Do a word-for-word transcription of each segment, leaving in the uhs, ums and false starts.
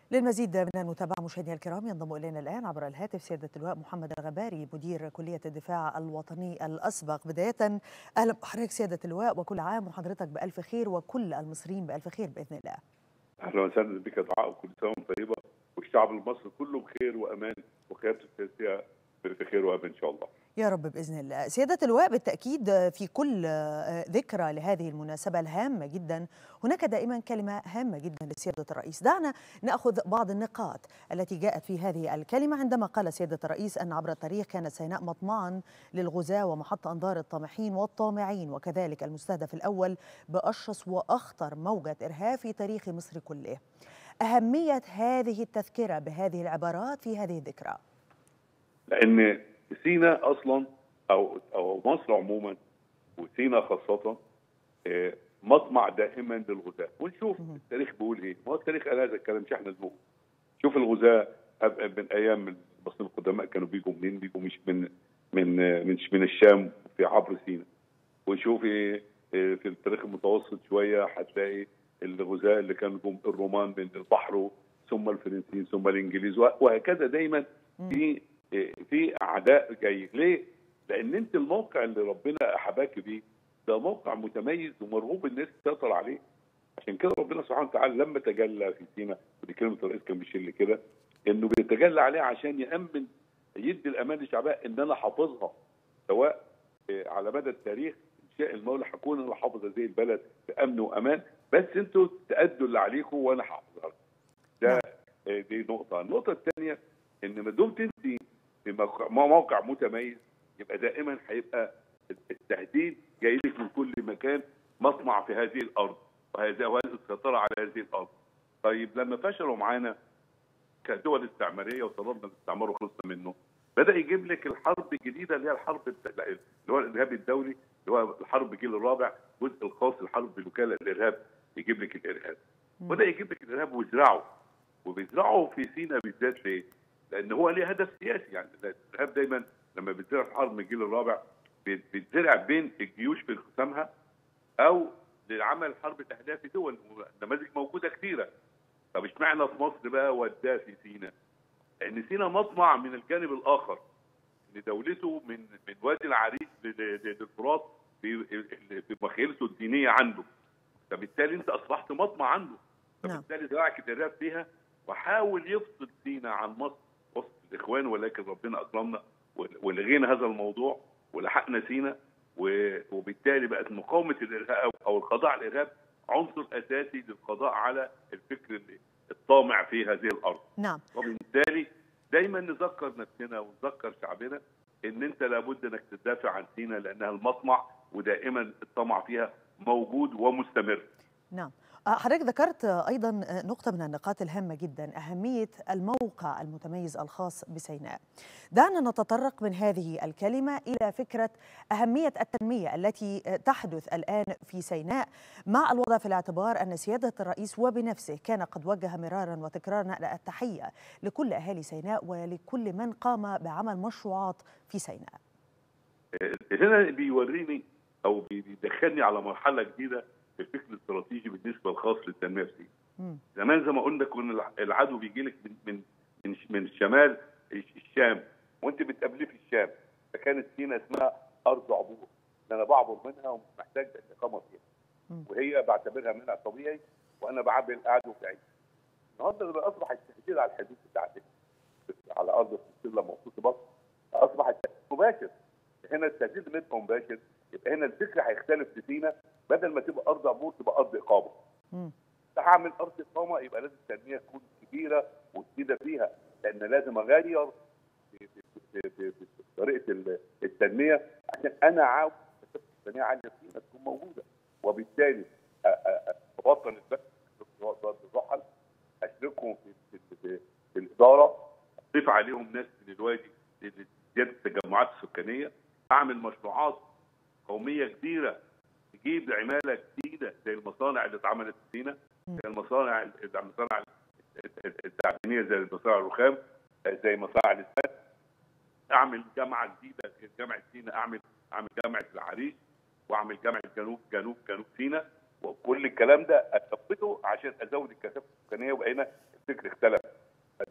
للمزيد من المتابعة مشاهدينا الكرام ينضم إلينا الآن عبر الهاتف سيادة اللواء محمد الغباري مدير كلية الدفاع الوطني الأسبق. بداية أهلا بحضرتك سيادة اللواء، وكل عام وحضرتك بألف خير وكل المصريين بألف خير بإذن الله. اهلا وسهلا بك يا دعاء، وكل سنه وانتم طيبه، والشعب المصري كله بخير وامان، وقيادته السياسيه بخير وامان ان شاء الله. يا رب بإذن الله. سيادة اللواء، بالتأكيد في كل ذكرى لهذه المناسبة الهامة جدا هناك دائما كلمة هامة جدا لسيادة الرئيس. دعنا نأخذ بعض النقاط التي جاءت في هذه الكلمة عندما قال سيادة الرئيس أن عبر التاريخ كانت سيناء مطمعا للغزاة ومحط أنظار الطامحين والطامعين، وكذلك المستهدف الأول بأشرس وأخطر موجة إرهاب في تاريخ مصر كله. أهمية هذه التذكرة بهذه العبارات في هذه الذكرى؟ لأن سيناء اصلا او او مصر عموما وسيناء خاصه مطمع دائما للغزاة، ونشوف التاريخ بيقول ايه. ما هو التاريخ قال هذا الكلام، مش احنا اللي بنقول. شوف الغزاة من ايام المصريين القدماء كانوا بيجوا منين؟ بيجوا مش من من من من الشام في عبر سيناء. ونشوف في التاريخ المتوسط شويه هتلاقي الغزاة اللي كانوا الرومان من البحر، ثم الفرنسيين، ثم الانجليز، وهكذا دايما في في اعداء جاي. ليه؟ لان انت الموقع اللي ربنا حباك بيه ده موقع متميز ومرغوب الناس تسيطر عليه. عشان كده ربنا سبحانه وتعالى لما تجلى في سيناء، ودي كلمه الرئيس كان بيشيل كده، انه بيتجلى عليه عشان يامن، يدي الامان لشعبها ان انا حافظها، سواء على مدى التاريخ ان شاء المولى هكون انا حافظ هذه البلد بامن وامان، بس انتوا تأدوا اللي عليكم وانا هحافظها. ده دي نقطه. النقطه الثانيه ان ما دمت انت في موقع متميز يبقى دائما هيبقى التهديد جاي لك من كل مكان، مطمع في هذه الارض وهذا السيطره على هذه الارض. طيب لما فشلوا معانا كدول استعماريه وصلنا للاستعمار وخلصنا منه، بدا يجيب لك الحرب الجديده اللي هي الحرب اللي هو الارهاب الدولي، اللي هو الحرب الجيل الرابع، الجزء الخاص الحرب بالوكاله الارهاب، يجيب لك الارهاب. بدا يجيب لك الارهاب ويزرعه، وبيزرعه في سيناء بالذات. ليه؟ لان هو ليه هدف سياسي. يعني الارهاب دايما لما بيتزرع في حرب الجيل الرابع بيتزرع بين الجيوش في انقسامها او لعمل حرب اهداف دول، نماذج موجوده كثيره. طب اشمعنى في مصر بقى وداه في سيناء؟ لان سيناء مطمع من الجانب الاخر، ان دولته من من وادي العريش للفرات في مخيلته الدينيه عنده، فبالتالي انت اصبحت مطمع عنده، فبالتالي زرعك الارهاب فيها وحاول يفصل سيناء عن مصر وسط الاخوان، ولكن ربنا اكرمنا ولغينا هذا الموضوع ولحقنا سيناء، وبالتالي بقت مقاومه الارهاب او القضاء على الارهاب عنصر اساسي للقضاء على الفكر الطامع في هذه الارض. نعم. وبالتالي دايما نذكر نفسنا ونذكر شعبنا ان انت لابد انك تدافع عن سيناء لانها المطمع، ودائما الطمع فيها موجود ومستمر. نعم. حضرتك ذكرت أيضا نقطة من النقاط الهامة جدا، أهمية الموقع المتميز الخاص بسيناء. دعنا نتطرق من هذه الكلمة إلى فكرة أهمية التنمية التي تحدث الآن في سيناء، مع الوضع في الاعتبار أن سيادة الرئيس وبنفسه كان قد وجه مرارا وتكرارا التحية لكل أهالي سيناء ولكل من قام بعمل مشروعات في سيناء. هنا بيوريني أو بيدخلني على مرحلة جديدة الفكر الاستراتيجي بالنسبه للخاص للتنميه في سيناء. زمان زي ما قلنا كنا العدو بيجي لك من من من الشمال الشام، وانت بتقابليه في الشام، فكانت سيناء اسمها ارض عبور، انا بعبر منها ومش محتاج الاقامه فيها، وهي بعتبرها منع طبيعي وانا بعبر العدو بعيد. النهارده لما اصبح التهديد على الحدود بتاعتنا على ارض فلسطين لما وصلت مصر اصبح التهديد مباشر. هنا التهديد منه مباشر، يبقى هنا الفكر هيختلف في سيناء، بدل ما تبقى ارض عبور تبقى ارض اقامه. امم هعمل ارض اقامه يبقى لازم التنميه تكون كبيره وجديده فيها، لان لازم اغير في, في, في, في طريقه التنميه عشان انا عاوز التنميه عاليه فيها تكون موجوده، وبالتالي اوطن البلد الرحل، اشركهم في, في, في, في الاداره، اضيف عليهم ناس من الوادي لزياده التجمعات السكانيه، اعمل مشروعات قوميه كبيره تجيب عماله جديده زي المصانع اللي اتعملت في سيناء، زي المصانع المصانع التعدينيه زي مصانع الرخام، زي مصانع الاسمنت. اعمل جامعه جديده غير جامعه سيناء، اعمل اعمل جامعه العريش، واعمل جامعه جنوب جنوب جنوب سيناء، وكل الكلام ده اثبته عشان ازود الكثافه السكانيه، وبقينا الفكر اختلف.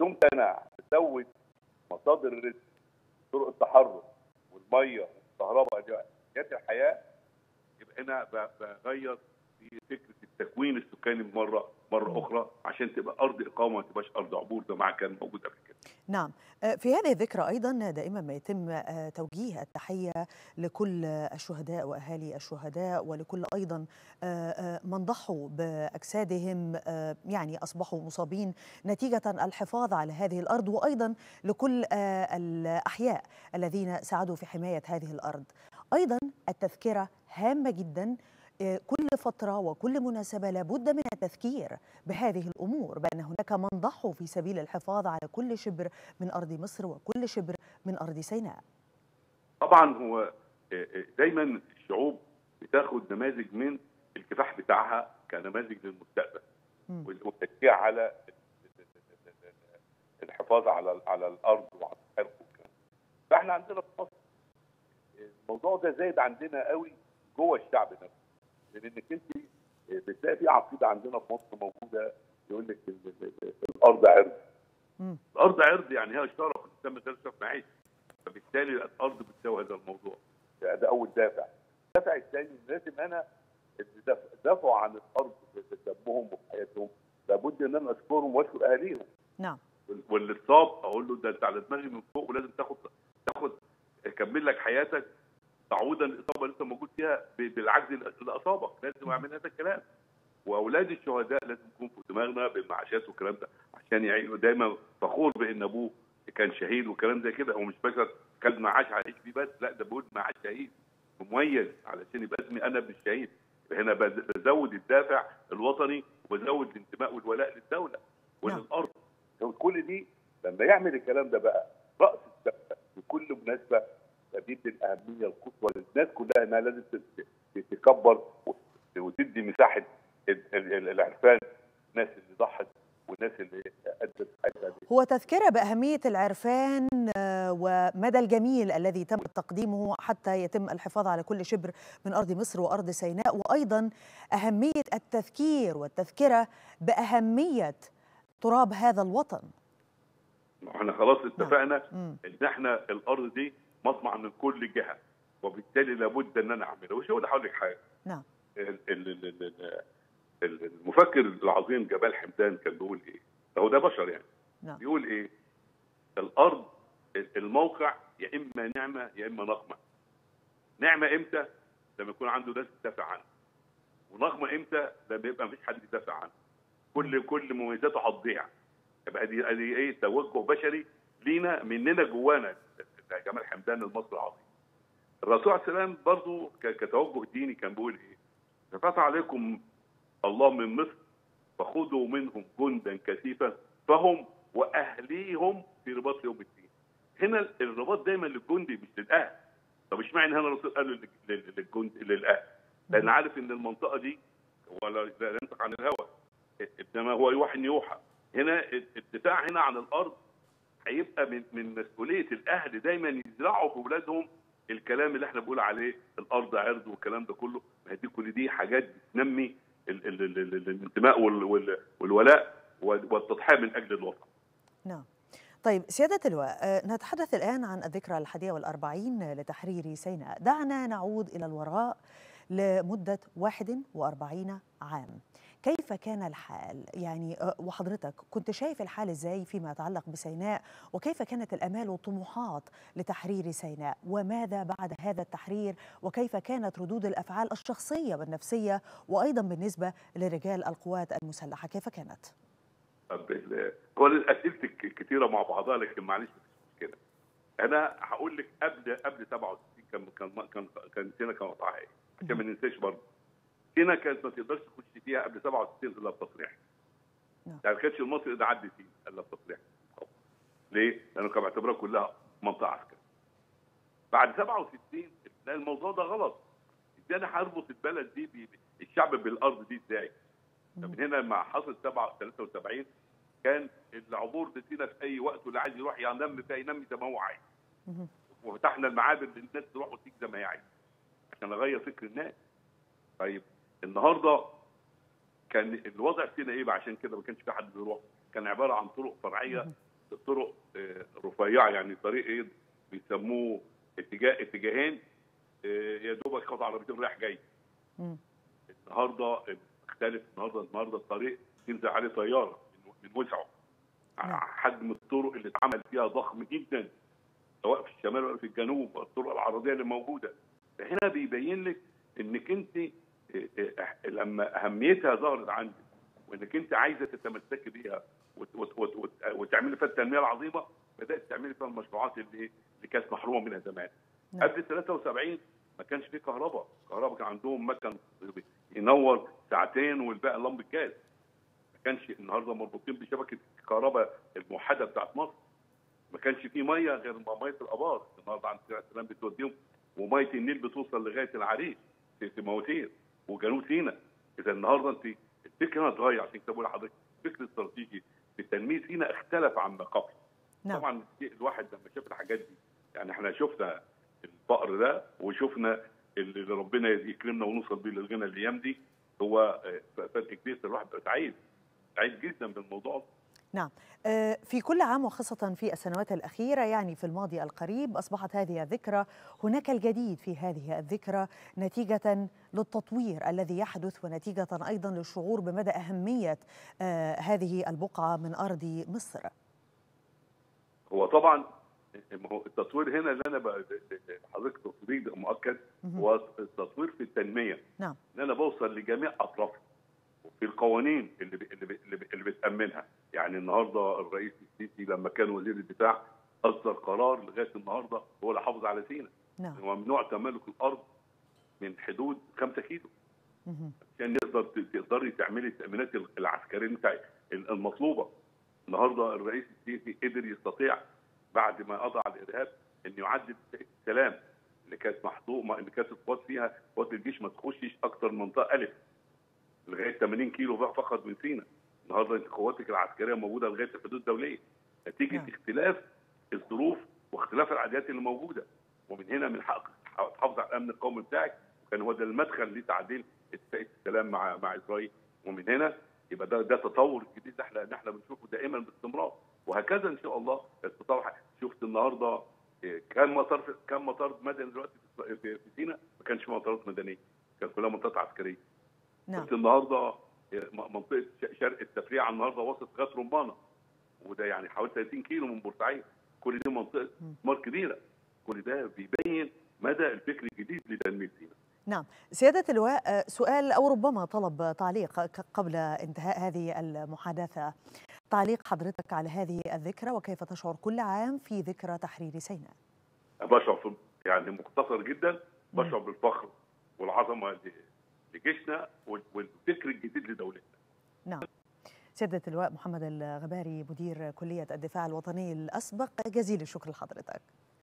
يوم انا تزود مصادر الرزق، طرق التحرك والميه والكهرباء جات الحياه، يبقى انا بغير في فكره التكوين السكاني مره مره اخرى عشان تبقى ارض اقامه ما تبقاش ارض عبور زي ما كان موجود قبل كده. نعم، في هذه الذكرى أيضا دائما ما يتم توجيه التحية لكل الشهداء وأهالي الشهداء، ولكل أيضا من ضحوا بأجسادهم، يعني أصبحوا مصابين نتيجة الحفاظ على هذه الأرض، وأيضا لكل الأحياء الذين ساعدوا في حماية هذه الأرض. أيضا التذكرة هامة جدا، كل فترة وكل مناسبة لابد من التذكير بهذه الأمور، بأن هناك من ضحوا في سبيل الحفاظ على كل شبر من أرض مصر وكل شبر من أرض سيناء. طبعا هو دايما الشعوب بتاخد نماذج من الكفاح بتاعها كنماذج للمستقبل، والتشجيع على الحفاظ على على الأرض وعلى الحرب والكلام. فاحنا عندنا في مصر الموضوع ده زايد عندنا قوي جوه الشعب نفسه، لانك انت بتلاقي في عقيده عندنا في مصر موجوده يقول لك الارض عرض. الارض عرض يعني هي شرف، الانسان غير شرف معيشي، فبالتالي الارض بتساوي هذا الموضوع. يعني ده اول دافع. الدافع الثاني لازم انا اللي دافعوا عن الارض بدمهم وبحياتهم لابد ان انا اشكرهم واشكر اهاليهم. نعم. واللي اتصاب اقول له ده انت على دماغي من فوق ولازم تاخد تاخد كمل لك حياتك تعويضا الاصابه اللي انت موجود فيها بالعجز اللي اصابك، لازم اعمل هذا الكلام. واولاد الشهداء لازم يكون في دماغنا بالمعاشات والكلام ده عشان يعيشوا دايما فخور بان ابوه كان شهيد وكلام زي كده. هو مش بس خد معاش هيعيش بيه بس، لا ده بيقول معاش شهيد مميز علشان يبقى اسمي انا ابن الشهيد. هنا بزود الدافع الوطني وبزود الانتماء والولاء للدوله وللارض. كل دي لما يعمل الكلام ده بقى راس الدفه في كل مناسبه تدي الاهميه القصوى للناس كلها انها لازم تتكبر وتدي مساحه العرفان، الناس اللي ضحت والناس اللي ادت حياتها. هو تذكره باهميه العرفان ومدى الجميل الذي تم تقديمه حتى يتم الحفاظ على كل شبر من ارض مصر وارض سيناء، وايضا اهميه التذكير والتذكره باهميه تراب هذا الوطن. احنا خلاص اتفقنا ان احنا الارض دي مطمع من كل جهه، وبالتالي لابد ان انا اعملها. وش هو هقول لك حاجه. نعم. المفكر العظيم جمال حمدان كان بيقول ايه؟ هو ده بشر يعني. نعم. بيقول ايه؟ الارض الموقع يا اما نعمه يا اما نقمه. نعمه امتى؟ لما يكون عنده ناس تدافع عنه. ونقمه امتى؟ لما يبقى مفيش حد يدافع عنه. كل كل مميزاته هتضيع. يبقى دي دي ايه؟ توجه بشري لينا مننا جوانا. جمال حمدان المصري العظيم. الرسول عليه السلام برضه كتوجه ديني كان بيقول ايه؟ ففتح عليكم الله من مصر فخذوا منهم جندا كثيفا فهم واهليهم في رباط يوم الدين. هنا الرباط دايما للجندي مش للاهل. طب اشمعنى هنا الرسول قال للجند للاهل؟ لان عارف ان المنطقه دي ولا لا ينطق عن الهوى انما هو يوحي يوحى. هنا الدفاع هنا عن الارض هيبقى من من مسؤوليه الاهل دايما يزرعوا في اولادهم الكلام اللي احنا بنقول عليه الارض عرض والكلام ده كله. ما دي كل دي حاجات بتنمي الانتماء والولاء والتضحيه من اجل الوطن. نعم. طيب سيادة اللواء، نتحدث الآن عن الذكرى الحادية والأربعين لتحرير سيناء. دعنا نعود إلى الوراء لمدة واحد وأربعين عام. كيف كان الحال؟ يعني وحضرتك كنت شايف الحال ازاي فيما يتعلق بسيناء، وكيف كانت الامال والطموحات لتحرير سيناء، وماذا بعد هذا التحرير، وكيف كانت ردود الافعال الشخصيه والنفسيه، وايضا بالنسبه لرجال القوات المسلحه كيف كانت؟ هو اسئلتك كثيره مع بعضها لكن معلش مش مشكله. انا هقول لك قبل قبل سبعة وستين كان كان كان كان سيناء كان وضعها ايه عشان ما ننساش برضه. سيناء كانت ما تقدرش تخش فيها قبل سبعة وستين الا بتصريح. يعني ما كانش المصري ده عدى فيه الا بتصريح. ليه؟ لانه كان معتبرها كلها منطقه عسكريه. بعد سبعة وستين لا الموضوع ده غلط. ازاي انا هربط البلد دي الشعب بالارض دي ازاي؟ فمن هنا لما حصل ثلاثة وسبعين كان العبور لسيناء في اي وقت واللي عايز يروح ينمي فيها ينمي زي ما هو عايز. وفتحنا المعابر للناس تروح وتيجي زي ما هي عايزه عشان اغير فكر الناس. طيب النهارده كان الوضع فينا ايه؟ عشان كده ما كانش في حد بيروح، كان عباره عن طرق فرعيه طرق رفيعه، يعني طريق ايه بيسموه اتجاه اتجاهين، يا دوبك قطع عربيتين رايح جاي. مم. النهارده مختلف، النهارده النهارده الطريق تنزل عليه طياره من وسعه. نعم. حجم الطرق اللي اتعمل فيها ضخم جدا، سواء في الشمال ولا في الجنوب، الطرق العرضيه اللي موجوده. هنا بيبين لك انك انت لما اهميتها ظهرت عندك، وانك انت عايزه تتمسكي بيها وتعملي فيها التنميه العظيمه، بدات تعملي فيها المشروعات اللي اللي كانت محرومه منها زمان. نعم. قبل ثلاثة وسبعين ما كانش في كهرباء، الكهرباء كان عندهم مكن ينور ساعتين والباقي لمبه جاز. ما كانش النهارده مربوطين بشبكه الكهرباء الموحده بتاعت مصر. ما كانش في ميه غير ميه الابار، النهارده عند السلام بتوديهم، وميه النيل بتوصل لغايه العريش في مواتير وجنوب سيناء. اذا النهارده انت الفكر هنا اتغير، عشان كده بقول لحضرتك الفكر الاستراتيجي في تنميه سيناء اختلف عما قبل. نعم. طبعا الواحد لما شاف الحاجات دي، يعني احنا شفنا الفقر ده وشفنا اللي ربنا يكرمنا ونوصل بيه للغنى الايام دي، هو فرق كبير. الواحد بقى سعيد سعيد جدا بالموضوع ده. نعم. في كل عام وخاصة في السنوات الأخيرة، يعني في الماضي القريب، أصبحت هذه الذكرى هناك الجديد في هذه الذكرى نتيجة للتطوير الذي يحدث، ونتيجة أيضا للشعور بمدى أهمية هذه البقعة من أرض مصر. هو طبعا التطوير هنا اللي أنا حضرتك تقصديه ده مؤكد، هو التطوير في التنمية. نعم. إن أنا بوصل لجميع أطرافها في القوانين اللي اللي اللي بتأمنها. يعني النهارده الرئيس السيسي لما كان وزير الدفاع اصدر قرار لغايه النهارده هو اللي حافظ على سيناء. نعم. ممنوع تملك الارض من حدود خمسة كيلو. مه. عشان يقدر تقدري تعملي التامينات العسكريه المطلوبه. النهارده الرئيس السيسي قدر يستطيع بعد ما قضى على الارهاب ان يعدل السلام اللي كانت محظوظه، اللي كانت القوات فيها قوات الجيش ما تخشش اكثر من منطقه الف لغايه ثمانين كيلو فقط من سيناء. النهارده انت قواتك العسكريه موجوده لغايه الحدود الدوليه، نتيجه نعم. اختلاف الظروف واختلاف العادات اللي موجوده. ومن هنا من حقك تحافظ على الامن القومي بتاعك، وكان هو ده المدخل لتعديل اتفاقيه السلام مع مع اسرائيل. ومن هنا يبقى ده ده تطور جديد احنا احنا بنشوفه دائما باستمرار، وهكذا ان شاء الله التطور. شفت النهارده كان مطار كان مطار مدني دلوقتي في سيناء، ما كانش مطارات مدنيه، كان كلها مطارات عسكريه. نعم. شفت النهارده منطقه شرق التفريعه النهارده وصلت لغايه رمانه، وده يعني حوالي ثلاثين كيلو من بورسعيد. كل دي منطقه استثمار كبيره. كل ده بيبين مدى الفكر الجديد لتنميه سيناء. نعم. سيادة اللواء، سؤال أو ربما طلب تعليق قبل انتهاء هذه المحادثة. تعليق حضرتك على هذه الذكرى، وكيف تشعر كل عام في ذكرى تحرير سيناء؟ بشعر يعني مختصر جدا، بشعر بالفخر والعظمه لجيشنا والفكر الجديد لدولتنا. نعم. سيادة اللواء محمد الغباري، مدير كلية الدفاع الوطني الأسبق، جزيل الشكر لحضرتك.